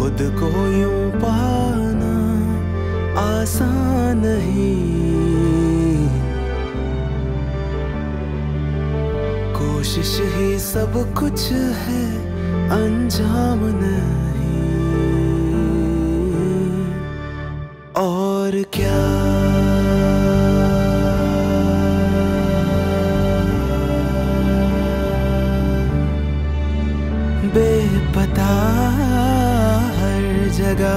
खुद को यूं पाना आसान नहीं, कोशिश ही सब कुछ है, अंजाम नहीं। और क्या बेपता हर जगह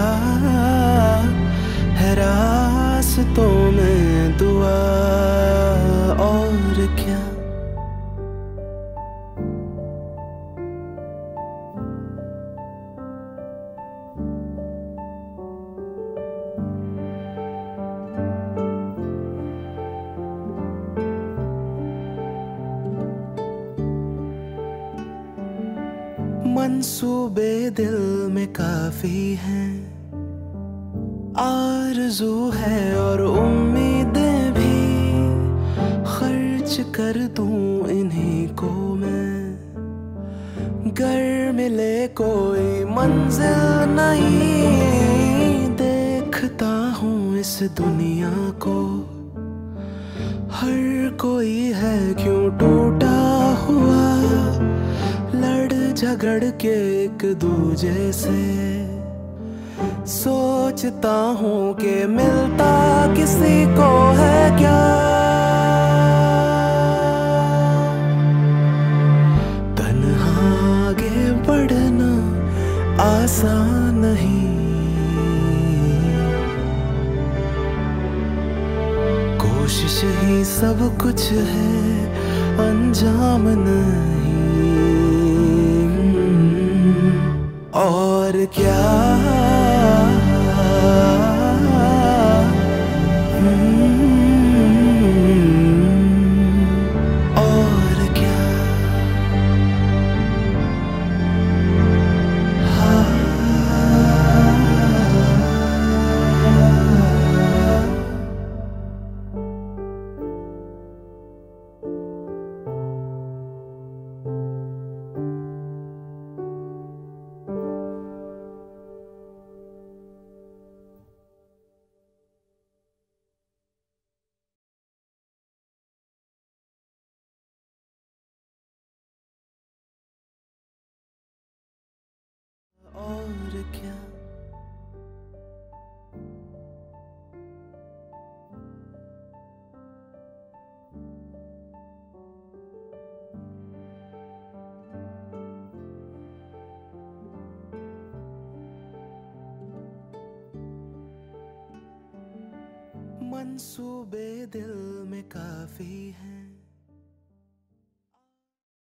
है रास्तों में दुआ। और क्या मंसूबे दिल में काफी हैं, आरज़ू है और उम्मीदें भी, खर्च कर दूं इन्हीं को मैं। गर मिले कोई मंजिल नहीं, देखता हूँ इस दुनिया को, हर कोई है क्यों टूटा हुआ, लड़ झगड़ के एक दूजे से। सोचता हूँ कि मिलता किसी को है क्या, तन्हा आगे बढ़ना आसान नहीं, कोशिश ही सब कुछ है, अंजाम नहीं। और क्या और क्या और क्या मंसूबे दिल में काफी हैं,